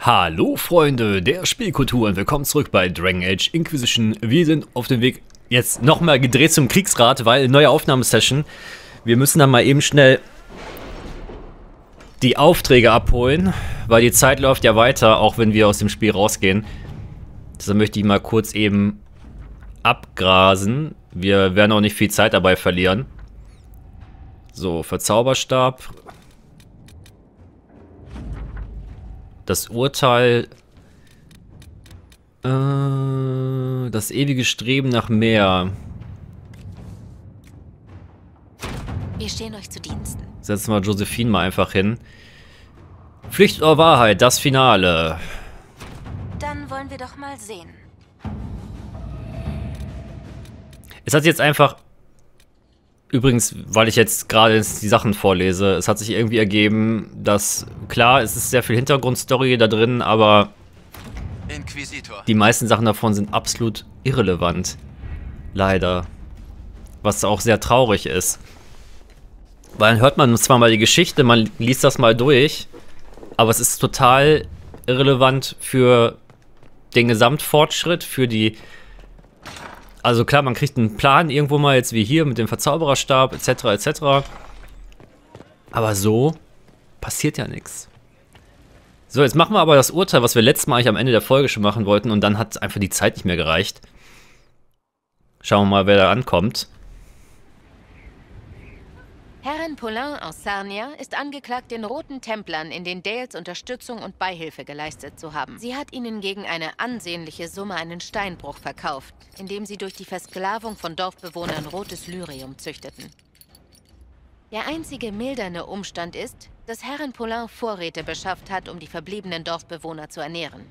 Hallo Freunde der Spielkultur und willkommen zurück bei Dragon Age Inquisition. Wir sind auf dem Weg jetzt nochmal gedreht zum Kriegsrat, weil neue Aufnahmesession. Wir müssen dann mal eben schnell die Aufträge abholen, weil die Zeit läuft ja weiter, auch wenn wir aus dem Spiel rausgehen. Deshalb möchte ich mal kurz eben abgrasen. Wir werden auch nicht viel Zeit dabei verlieren. So, Verzauberstab. Das Urteil. Das ewige Streben nach mehr. Wir stehen euch zu Diensten. Setzen wir Josephine mal einfach hin. Pflicht oder Wahrheit, das Finale. Dann wollen wir doch mal sehen. Es hat sich jetzt einfach... Übrigens, weil ich jetzt gerade die Sachen vorlese, es hat sich irgendwie ergeben, dass... Klar, es ist sehr viel Hintergrundstory da drin, aber... Inquisitor. Die meisten Sachen davon sind absolut irrelevant. Leider. Was auch sehr traurig ist. Weil dann hört man zwar mal die Geschichte, man liest das mal durch, aber es ist total irrelevant für den Gesamtfortschritt, für die... Also klar, man kriegt einen Plan irgendwo mal, jetzt wie hier mit dem Verzaubererstab, etc., etc. Aber so passiert ja nichts. So, jetzt machen wir aber das Urteil, was wir letztes Mal eigentlich am Ende der Folge schon machen wollten, und dann hat einfach die Zeit nicht mehr gereicht. Schauen wir mal, wer da ankommt. Herrin Paulin aus Sarnia ist angeklagt, den Roten Templern in den Dales Unterstützung und Beihilfe geleistet zu haben. Sie hat ihnen gegen eine ansehnliche Summe einen Steinbruch verkauft, indem sie durch die Versklavung von Dorfbewohnern rotes Lyrium züchteten. Der einzige mildernde Umstand ist, dass Herrin Paulin Vorräte beschafft hat, um die verbliebenen Dorfbewohner zu ernähren.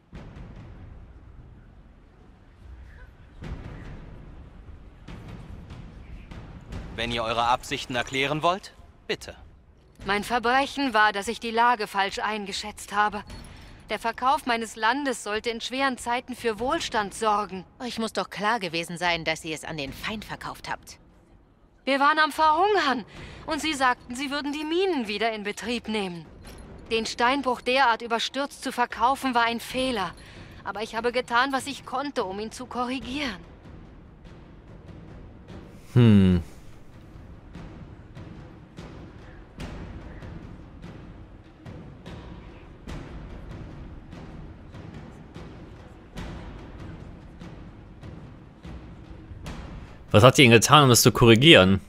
Wenn ihr eure Absichten erklären wollt, bitte. Mein Verbrechen war, dass ich die Lage falsch eingeschätzt habe. Der Verkauf meines Landes sollte in schweren Zeiten für Wohlstand sorgen. Euch muss doch klar gewesen sein, dass ihr es an den Feind verkauft habt. Wir waren am Verhungern und sie sagten, sie würden die Minen wieder in Betrieb nehmen. Den Steinbruch derart überstürzt zu verkaufen, war ein Fehler. Aber ich habe getan, was ich konnte, um ihn zu korrigieren. Was hat die denn getan, um das zu korrigieren?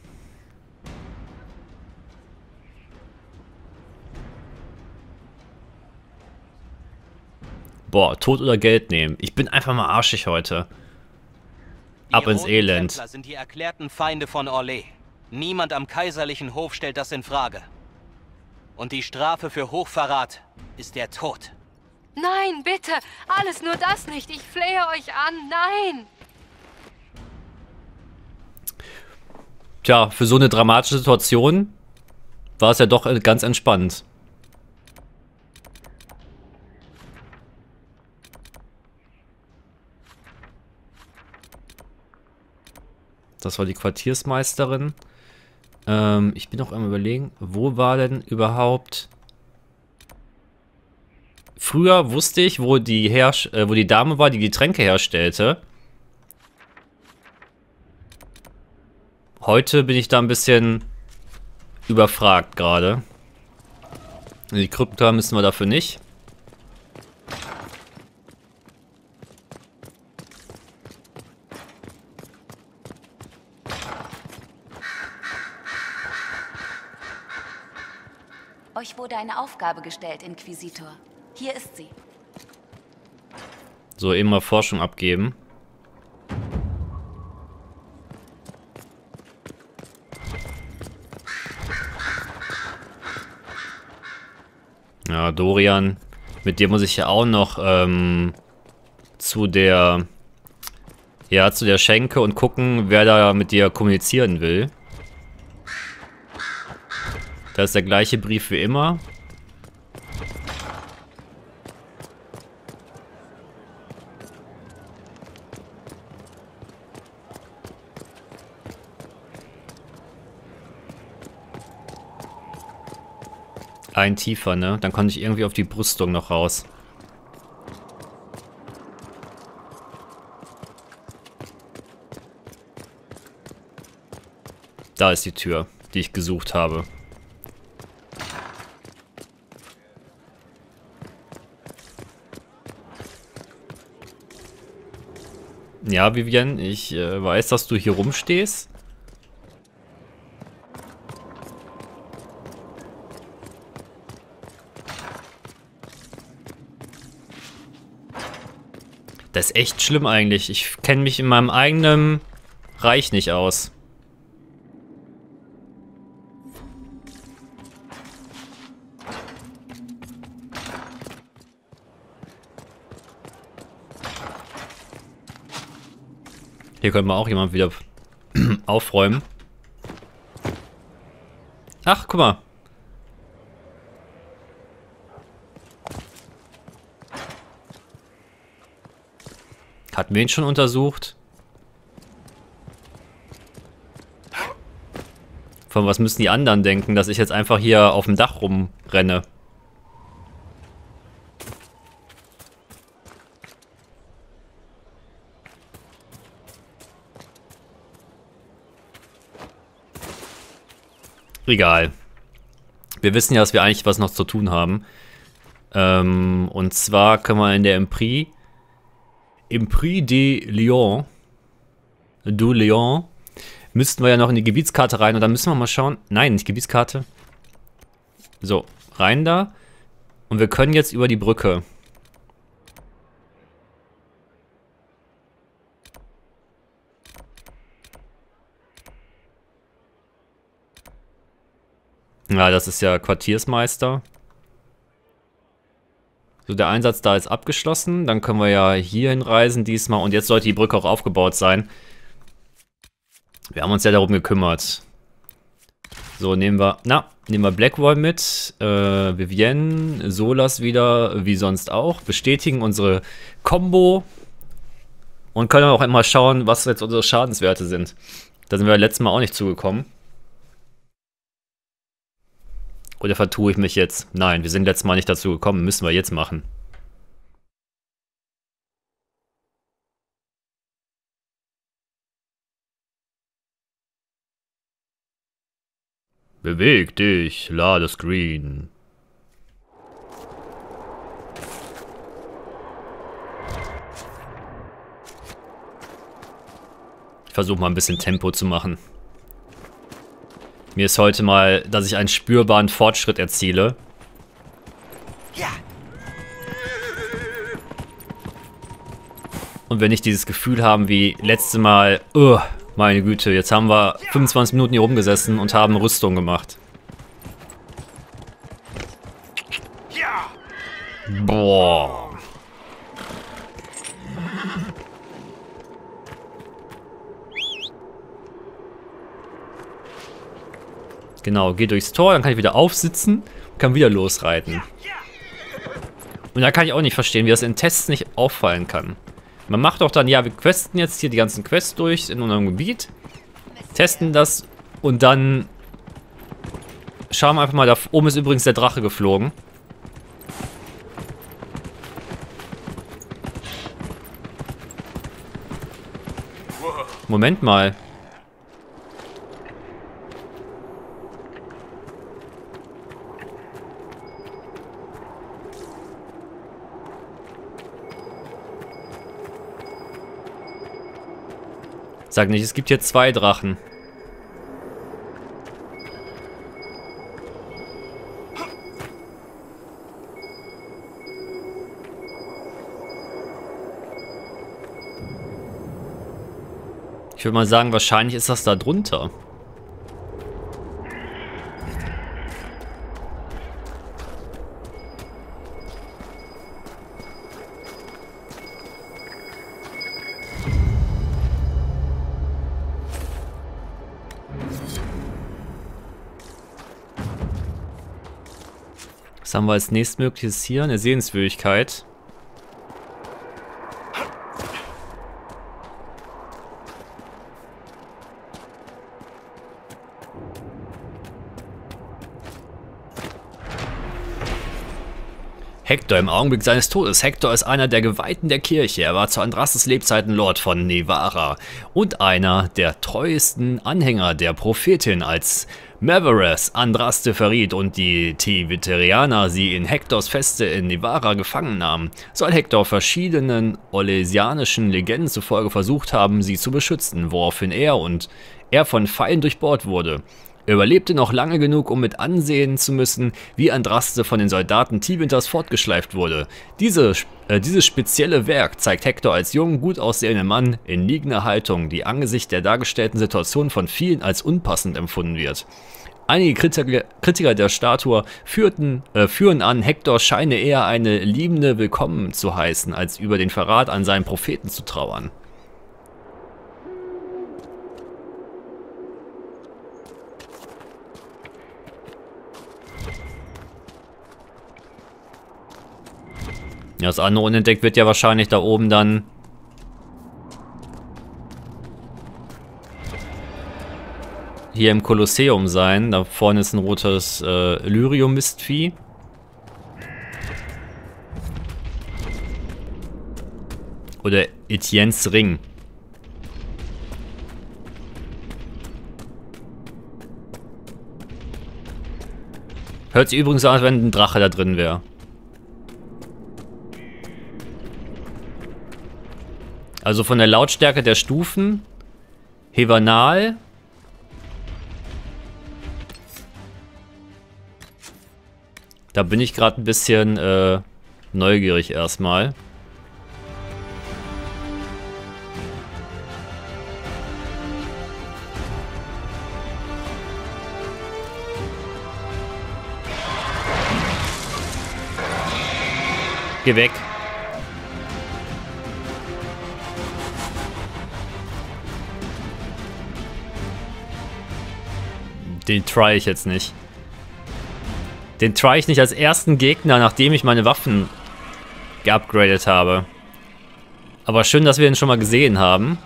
Boah, Tod oder Geld nehmen. Ich bin einfach mal arschig heute. Ab ins Elend. Die Templer sind die erklärten Feinde von Orlais. Niemand am kaiserlichen Hof stellt das in Frage. Und die Strafe für Hochverrat ist der Tod. Nein, bitte! Alles nur das nicht! Ich flehe euch an! Nein! Tja, für so eine dramatische Situation war es ja doch ganz entspannt. Das war die Quartiersmeisterin. Ich bin noch einmal überlegen, wo war denn überhaupt... Früher wusste ich, wo die Dame war, die die Tränke herstellte. Heute bin ich da ein bisschen überfragt gerade. Die Krypta müssen wir dafür nicht. Euch wurde eine Aufgabe gestellt, Inquisitor. Hier ist sie. So, eben mal Forschung abgeben. Ja, Dorian, mit dir muss ich ja auch noch zu der Schenke und gucken, wer da mit dir kommunizieren will. Das ist der gleiche Brief wie immer. Ein tiefer, ne? Dann konnte ich irgendwie auf die Brüstung noch raus. Da ist die Tür, die ich gesucht habe. Ja, Vivienne, ich weiß, dass du hier rumstehst. Das ist echt schlimm eigentlich. Ich kenne mich in meinem eigenen Reich nicht aus. Hier können wir auch jemand wieder aufräumen. Ach, guck mal. Hatten wir ihn schon untersucht? Von was müssen die anderen denken, dass ich jetzt einfach hier auf dem Dach rumrenne? Egal. Wir wissen ja, dass wir eigentlich was noch zu tun haben. Und zwar können wir in der Prix de Lyon, müssten wir ja noch in die Gebietskarte rein und dann müssen wir mal schauen. Nein, nicht Gebietskarte. So, rein da. Und wir können jetzt über die Brücke. Ja, das ist ja Quartiersmeister. So, der Einsatz da ist abgeschlossen. Dann können wir ja hier hinreisen diesmal. Und jetzt sollte die Brücke auch aufgebaut sein. Wir haben uns ja darum gekümmert. So, nehmen wir Blackwall mit. Vivienne, Solas wieder, wie sonst auch. Bestätigen unsere Combo. Und können auch immer schauen, was jetzt unsere Schadenswerte sind. Da sind wir letztes Mal auch nicht zugekommen. Oder vertue ich mich jetzt? Nein, wir sind letztes Mal nicht dazu gekommen. Müssen wir jetzt machen. Beweg dich, Ladescreen. Ich versuche mal ein bisschen Tempo zu machen. Mir ist heute mal, dass ich einen spürbaren Fortschritt erziele. Ja. Und wenn ich dieses Gefühl haben wie letztes Mal, meine Güte, jetzt haben wir 25 Minuten hier rumgesessen und haben Rüstung gemacht. Ja. Boah. Genau, geh durchs Tor, dann kann ich wieder aufsitzen und kann wieder losreiten. Und da kann ich auch nicht verstehen, wie das in Tests nicht auffallen kann. Man macht doch dann, ja, wir questen jetzt hier die ganzen Quests durch in unserem Gebiet, testen das und dann schauen wir einfach mal, da oben ist übrigens der Drache geflogen. Moment mal. Sag nicht, es gibt hier 2 Drachen. Ich würde mal sagen, wahrscheinlich ist das da drunter. Was haben wir als nächstmögliches hier? Eine Sehenswürdigkeit. Hektor im Augenblick seines Todes. Hektor ist einer der Geweihten der Kirche. Er war zu Andrastes Lebzeiten Lord von Nevarra und einer der treuesten Anhänger der Prophetin. Als Mavereth Andraste verriet und die Teviterianer sie in Hektors Feste in Nevarra gefangen nahmen, soll Hektor verschiedenen orlesianischen Legenden zufolge versucht haben, sie zu beschützen, woraufhin er von Pfeilen durchbohrt wurde. Er überlebte noch lange genug, um mit ansehen zu müssen, wie Andraste von den Soldaten Tevinters fortgeschleift wurde. Dieses spezielle Werk zeigt Hektor als jungen, gut aussehenden Mann in liegender Haltung, die angesichts der dargestellten Situation von vielen als unpassend empfunden wird. Einige Kritiker der Statue führen an, Hektor scheine eher eine Liebende willkommen zu heißen, als über den Verrat an seinen Propheten zu trauern. Ja, das andere unentdeckt wird ja wahrscheinlich da oben dann hier im Kolosseum sein. Da vorne ist ein rotes Lyrium-Mistvieh. Oder Etiennes Ring. Hört sich übrigens an, als wenn ein Drache da drin wäre. Also von der Lautstärke der Stufen, Hevanal, da bin ich gerade ein bisschen neugierig erstmal. Geh weg. Den try ich jetzt nicht. Den try ich nicht als ersten Gegner, nachdem ich meine Waffen geupgradet habe. Aber schön, dass wir ihn schon mal gesehen haben.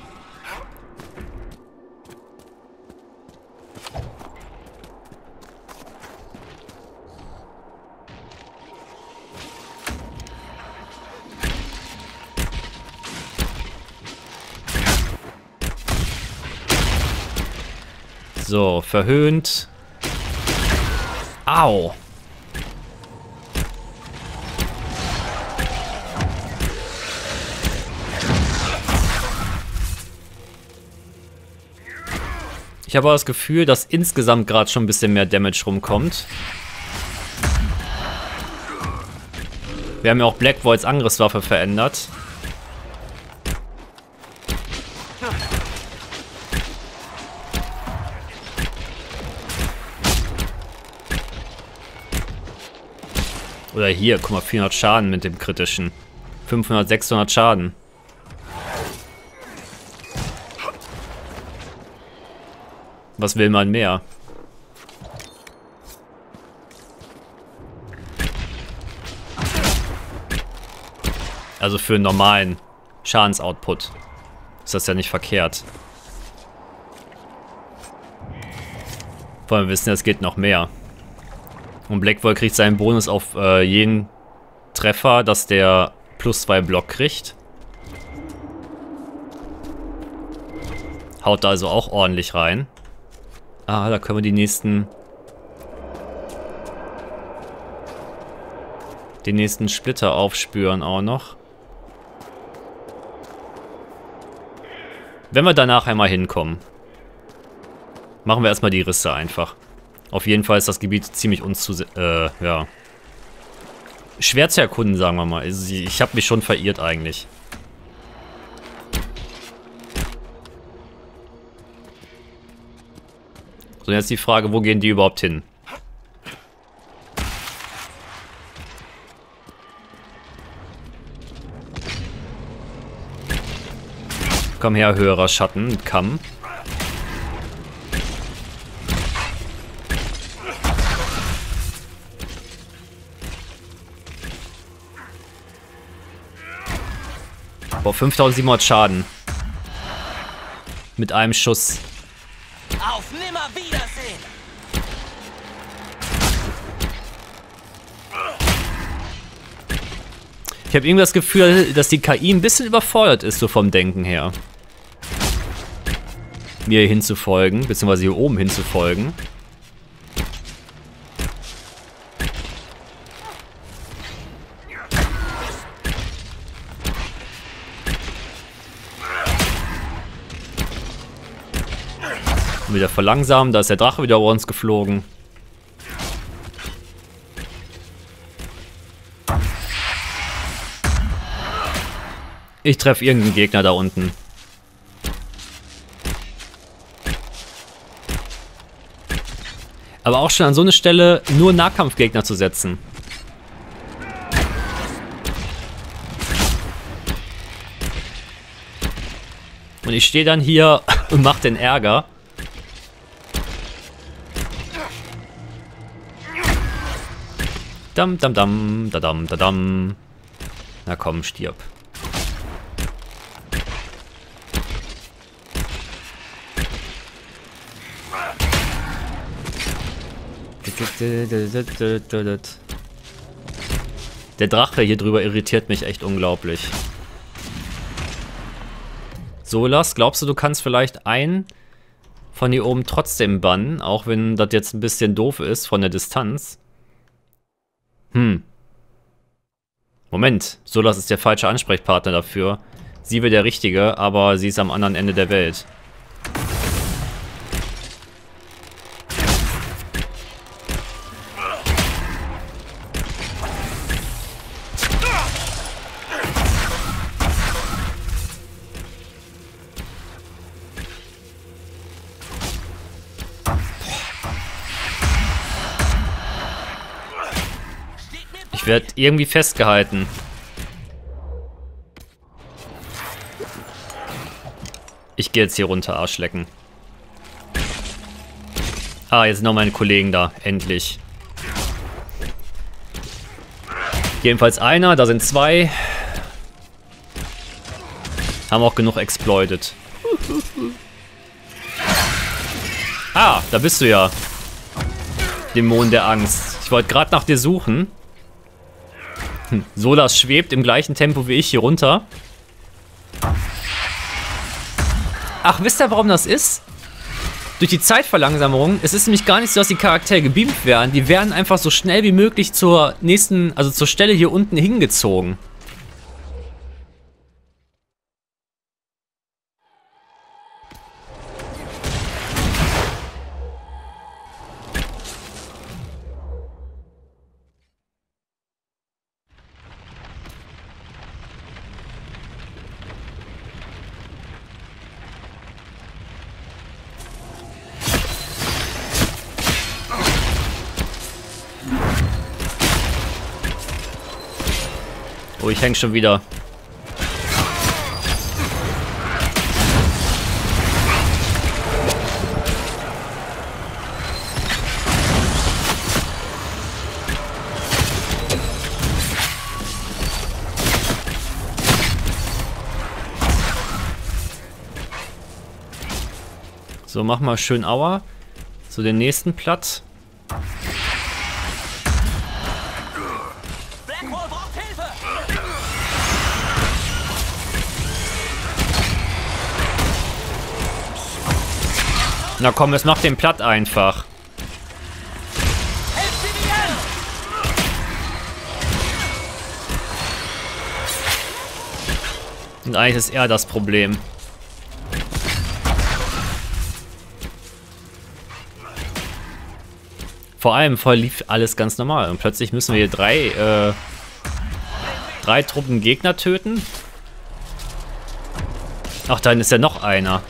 So, verhöhnt. Au. Ich habe aber das Gefühl, dass insgesamt gerade schon ein bisschen mehr Damage rumkommt. Wir haben ja auch Black Voids Angriffswaffe verändert. Oder hier, guck mal, 400 Schaden mit dem kritischen. 500, 600 Schaden. Was will man mehr? Also für einen normalen Schadensoutput ist das ja nicht verkehrt. Vor allem wissen, es geht noch mehr. Und Blackwall kriegt seinen Bonus auf jeden Treffer, dass der +2 Block kriegt. Haut da also auch ordentlich rein. Ah, da können wir den nächsten Splitter aufspüren auch noch. Wenn wir danach einmal hinkommen, machen wir erstmal die Risse einfach. Auf jeden Fall ist das Gebiet ziemlich ja, schwer zu erkunden, sagen wir mal. Also ich habe mich schon verirrt eigentlich. So, jetzt die Frage, wo gehen die überhaupt hin? Komm her, höherer Schatten mit Kamm. Boah, 5700 Schaden. Mit einem Schuss. Auf Nimmerwiedersehen! Ich habe irgendwie das Gefühl, dass die KI ein bisschen überfordert ist, so vom Denken her. Mir hier hinzufolgen, beziehungsweise hier oben hinzufolgen. Und wieder verlangsamen, da ist der Drache wieder über uns geflogen. Ich treffe irgendeinen Gegner da unten. Aber auch schon an so eine Stelle nur Nahkampfgegner zu setzen. Und ich stehe dann hier und mache den Ärger. Dam, dam, dam, dadam, dadam. Na komm, stirb. Der Drache hier drüber irritiert mich echt unglaublich. Solas, glaubst du kannst vielleicht einen von hier oben trotzdem bannen, auch wenn das jetzt ein bisschen doof ist von der Distanz? Moment, Solas ist der falsche Ansprechpartner dafür. Sie wäre der Richtige, aber sie ist am anderen Ende der Welt. Ich werde irgendwie festgehalten. Ich gehe jetzt hier runter, Arschlecken. Ah, jetzt sind noch meine Kollegen da. Endlich. Jedenfalls einer, da sind zwei. Haben auch genug exploited. Ah, da bist du ja. Dämon der Angst. Ich wollte gerade nach dir suchen. Solas schwebt im gleichen Tempo wie ich hier runter. Ach, wisst ihr, warum das ist? Durch die Zeitverlangsamung. Es ist nämlich gar nicht so, dass die Charaktere gebeamt werden. Die werden einfach so schnell wie möglich zur nächsten, also zur Stelle hier unten hingezogen. Oh, ich häng schon wieder. So, mach mal schön Aua. Zu den nächsten platt. Na komm, es macht den platt einfach. Und eigentlich ist er das Problem. Vor allem vorher lief alles ganz normal. Und plötzlich müssen wir hier drei Truppen Gegner töten. Ach, da ist ja noch einer.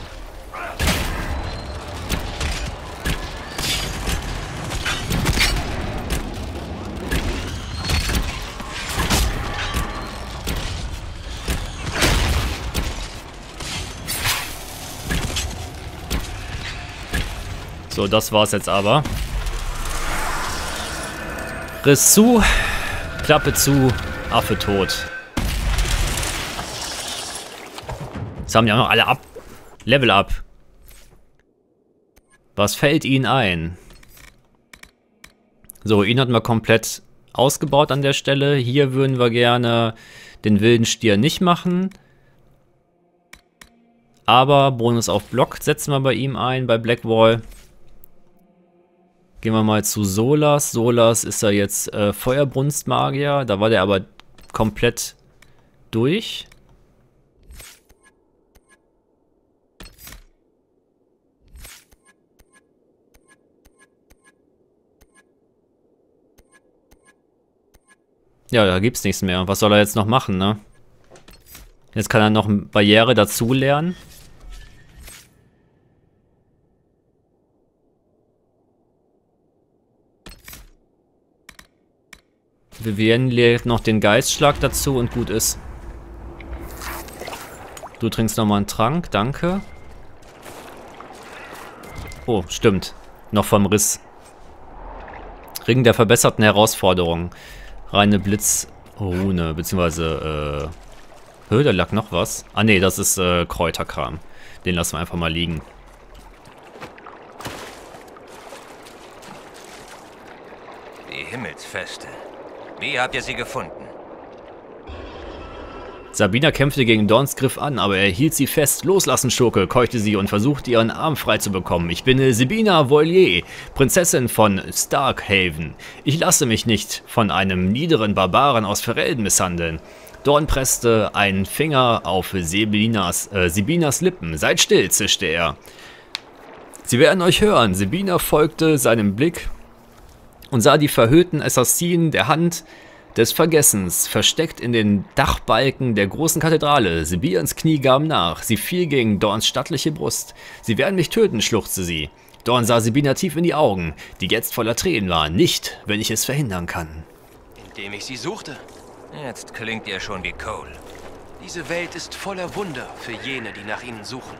So, das war's jetzt aber. Riss zu, Klappe zu, Affe tot. Jetzt haben die auch noch alle ab. Level up. Was fällt ihnen ein? So, ihn hatten wir komplett ausgebaut an der Stelle. Hier würden wir gerne Den wilden Stier nicht machen. Aber Bonus auf Block setzen wir bei ihm ein, bei Blackwall. Gehen wir mal zu Solas. Solas ist ja jetzt Feuerbrunstmagier. Da war der aber komplett durch. Ja, da gibt's nichts mehr. Was soll er jetzt noch machen, ne? Jetzt kann er noch eine Barriere dazu lernen. Vivienne legt noch den Geistschlag dazu und gut ist. Du trinkst nochmal einen Trank, danke. Oh, stimmt. Noch vom Riss. Ring der verbesserten Herausforderungen. Reine Blitzrune, beziehungsweise, da lag noch was. Ah ne, das ist Kräuterkram. Den lassen wir einfach mal liegen. Die Himmelsfeste. Wie habt ihr sie gefunden? Sabina kämpfte gegen Dorns Griff an, aber er hielt sie fest. Loslassen, Schurke, keuchte sie und versuchte ihren Arm frei zu bekommen. Ich bin Sabina Voilier, Prinzessin von Starkhaven. Ich lasse mich nicht von einem niederen Barbaren aus Ferelden misshandeln. Dorn presste einen Finger auf Sabinas Lippen. Seid still, zischte er. Sie werden euch hören. Sabina folgte seinem Blick und sah die verhüllten Assassinen der Hand des Vergessens, versteckt in den Dachbalken der großen Kathedrale. Sabians Knie gaben nach. Sie fiel gegen Dorns stattliche Brust. Sie werden mich töten, schluchzte sie. Dorn sah Sabina tief in die Augen, die jetzt voller Tränen waren. Nicht, wenn ich es verhindern kann. Indem ich sie suchte. Jetzt klingt ihr schon wie Cole. Diese Welt ist voller Wunder für jene, die nach ihnen suchen.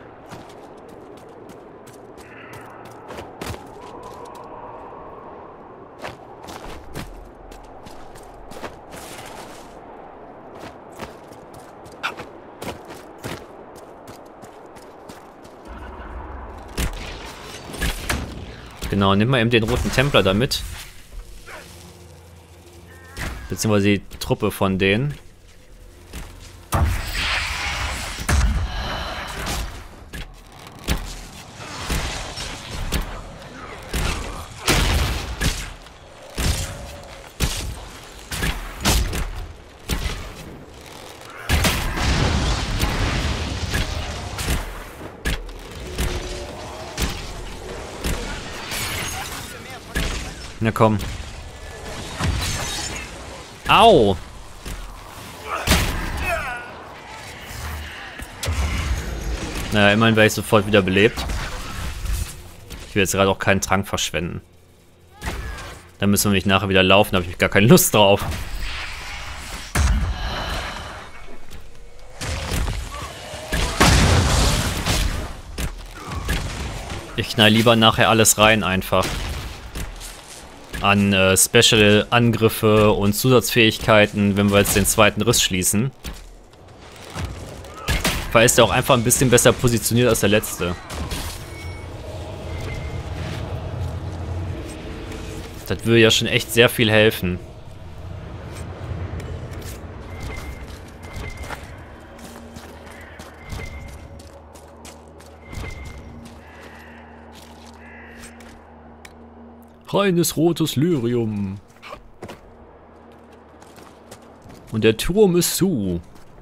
Genau, nimm mal eben den roten Templer damit. Beziehungsweise die Truppe von denen. Na komm. Au! Naja, immerhin werde ich sofort wieder belebt. Ich will jetzt gerade auch keinen Trank verschwenden. Dann müssen wir nicht nachher wieder laufen, da habe ich gar keine Lust drauf. Ich knall lieber nachher alles rein einfach. An Special-Angriffe und Zusatzfähigkeiten, wenn wir jetzt den zweiten Riss schließen. Weil ist er auch einfach ein bisschen besser positioniert als der letzte. Das würde ja schon echt sehr viel helfen. Reines rotes Lyrium. Und der Turm ist zu.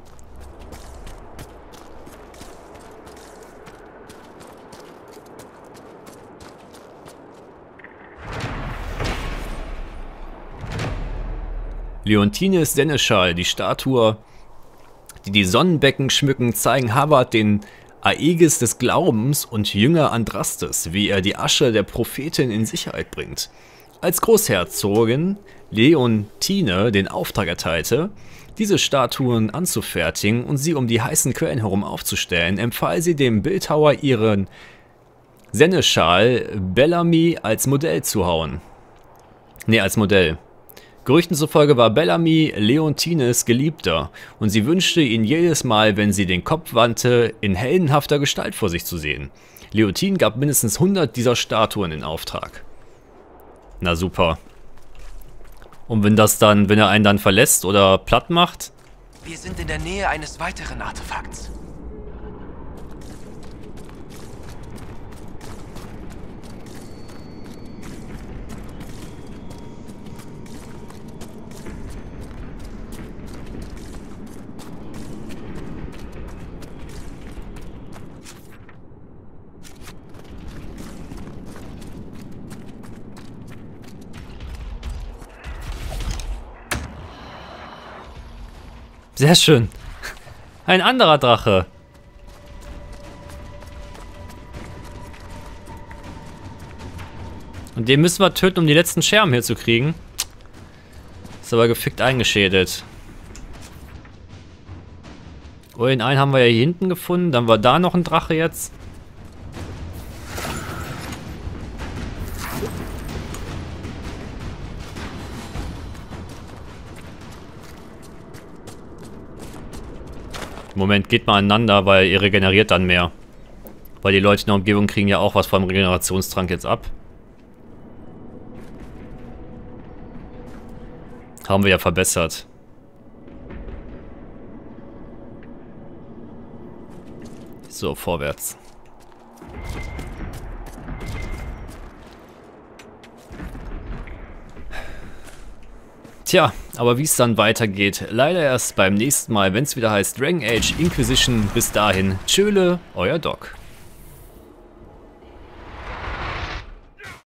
Leontines Seneschal, die Statue, die die Sonnenbecken schmücken, zeigen Havard den Aegis des Glaubens und Jünger Andrastes, wie er die Asche der Prophetin in Sicherheit bringt. Als Großherzogin Leontine den Auftrag erteilte, diese Statuen anzufertigen und sie um die heißen Quellen herum aufzustellen, empfahl sie dem Bildhauer ihren Seneschal Bellamy als Modell zu hauen. Als Modell. Gerüchten zufolge war Bellamy Leontines Geliebter und sie wünschte ihn jedes Mal, wenn sie den Kopf wandte, in heldenhafter Gestalt vor sich zu sehen. Leontine gab mindestens 100 dieser Statuen in Auftrag. Na super. Und wenn er einen dann verlässt oder platt macht, Wir sind in der Nähe eines weiteren Artefakts. Sehr schön. Ein anderer Drache. Und den müssen wir töten, um die letzten Scherben hier zu kriegen. Ist aber gefickt eingeschädelt. Oh, den einen haben wir ja hier hinten gefunden. Dann war da noch ein Drache jetzt. Moment, geht mal aneinander, weil ihr regeneriert dann mehr. Weil die Leute in der Umgebung kriegen ja auch was vom Regenerationstrank jetzt ab. Haben wir ja verbessert. So, vorwärts. Tja, aber wie es dann weitergeht, leider erst beim nächsten Mal, wenn es wieder heißt Dragon Age Inquisition. Bis dahin, tschöle, euer Doc.